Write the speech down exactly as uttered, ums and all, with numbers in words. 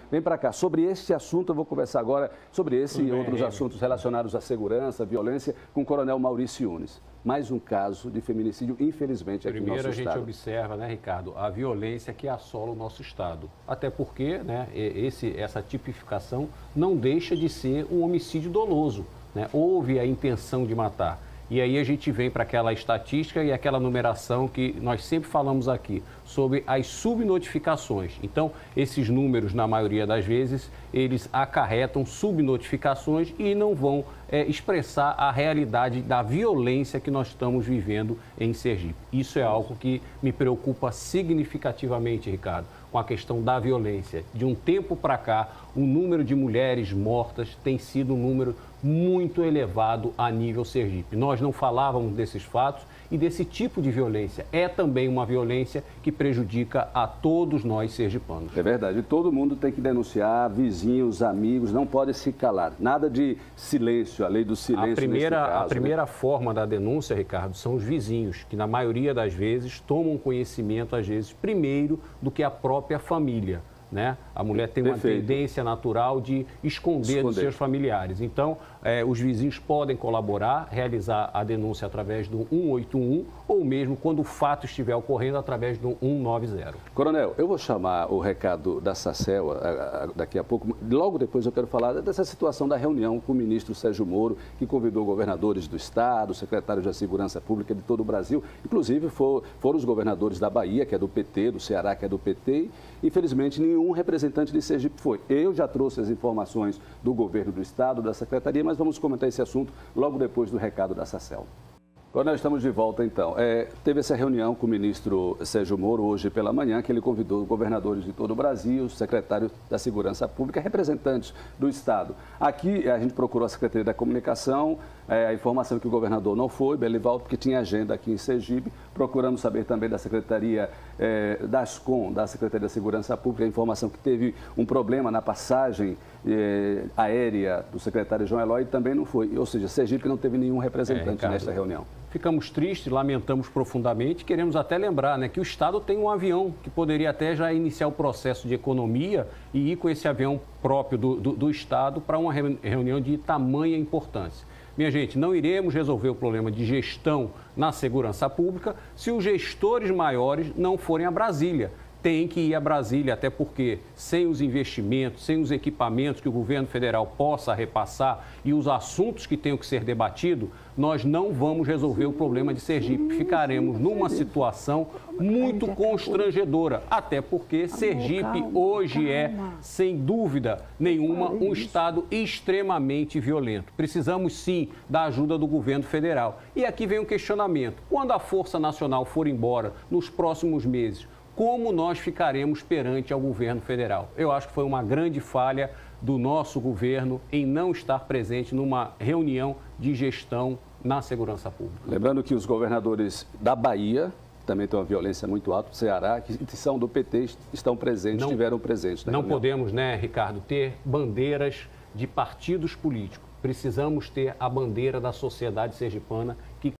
vem para cá. Sobre este assunto, eu vou conversar agora sobre esse Tudo e bem, outros Ricardo. assuntos relacionados à segurança, à violência, com o coronel Maurício Yunes. Mais um caso de feminicídio, infelizmente, aqui no nosso Primeiro, a gente estado. observa, né, Ricardo, a violência que assola o nosso Estado. Até porque, né, esse, essa tipificação não deixa de ser um homicídio doloso, né? Houve a intenção de matar. E aí a gente vem para aquela estatística e aquela numeração que nós sempre falamos aqui, sobre as subnotificações. Então, esses números, na maioria das vezes, eles acarretam subnotificações e não vão é, expressar a realidade da violência que nós estamos vivendo em Sergipe. Isso é algo que me preocupa significativamente, Ricardo, com a questão da violência. De um tempo para cá, o número de mulheres mortas tem sido um número muito elevado a nível Sergipe. Nós não falávamos desses fatos e desse tipo de violência. É também uma violência que prejudica a todos nós sergipanos. É verdade. Todo mundo tem que denunciar, vizinhos, amigos, não pode se calar. Nada de silêncio, a lei do silêncio. A primeira, nesse caso, a primeira né? forma da denúncia, Ricardo, são os vizinhos, que na maioria das vezes tomam conhecimento, às vezes, primeiro do que a própria família. Né? A mulher tem uma Perfeito. tendência natural de esconder, Esconder. dos seus familiares. Então, eh, os vizinhos podem colaborar, realizar a denúncia através do um oito um ou mesmo, quando o fato estiver ocorrendo, através do um nove zero. Coronel, eu vou chamar o recado da SACEL a, a, daqui a pouco. Logo depois eu quero falar dessa situação da reunião com o ministro Sérgio Moro, que convidou governadores do Estado, secretários da Segurança Pública de todo o Brasil. Inclusive, for, foram os governadores da Bahia, que é do P T, do Ceará, que é do P T. E, infelizmente, nenhum representante de Sergipe foi. Eu já trouxe as informações do governo do Estado, da Secretaria, mas vamos comentar esse assunto logo depois do recado da SACEL. Agora nós estamos de volta, então. É, teve essa reunião com o ministro Sérgio Moro hoje pela manhã, que ele convidou governadores de todo o Brasil, secretários da Segurança Pública, representantes do Estado. Aqui a gente procurou a Secretaria da Comunicação, é, a informação que o governador não foi, Belivaldo, porque tinha agenda aqui em Sergipe. Procuramos saber também da Secretaria é, da ASCOM, da Secretaria da Segurança Pública, a informação que teve um problema na passagem é, aérea do secretário João Eloy, também não foi. Ou seja, Sergipe não teve nenhum representante É, nesta reunião. Ficamos tristes, lamentamos profundamente. Queremos até lembrar, né, que o Estado tem um avião que poderia até já iniciar o processo de economia e ir com esse avião próprio do, do, do Estado para uma reunião de tamanha importância. Minha gente, não iremos resolver o problema de gestão na segurança pública se os gestores maiores não forem a Brasília. Tem que ir a Brasília, até porque sem os investimentos, sem os equipamentos que o governo federal possa repassar e os assuntos que tenham que ser debatidos, nós não vamos resolver o problema de Sergipe. Ficaremos numa situação muito constrangedora, até porque Sergipe hoje é, sem dúvida nenhuma, um estado extremamente violento. Precisamos sim da ajuda do governo federal. E aqui vem um questionamento: quando a Força Nacional for embora nos próximos meses, como nós ficaremos perante ao governo federal? Eu acho que foi uma grande falha do nosso governo em não estar presente numa reunião de gestão na segurança pública. Lembrando que os governadores da Bahia também tem uma violência muito alta, do Ceará, que são do P T, estão presentes, não, estiveram presentes. Não reunião. Podemos, né, Ricardo, ter bandeiras de partidos políticos. Precisamos ter a bandeira da sociedade sergipana que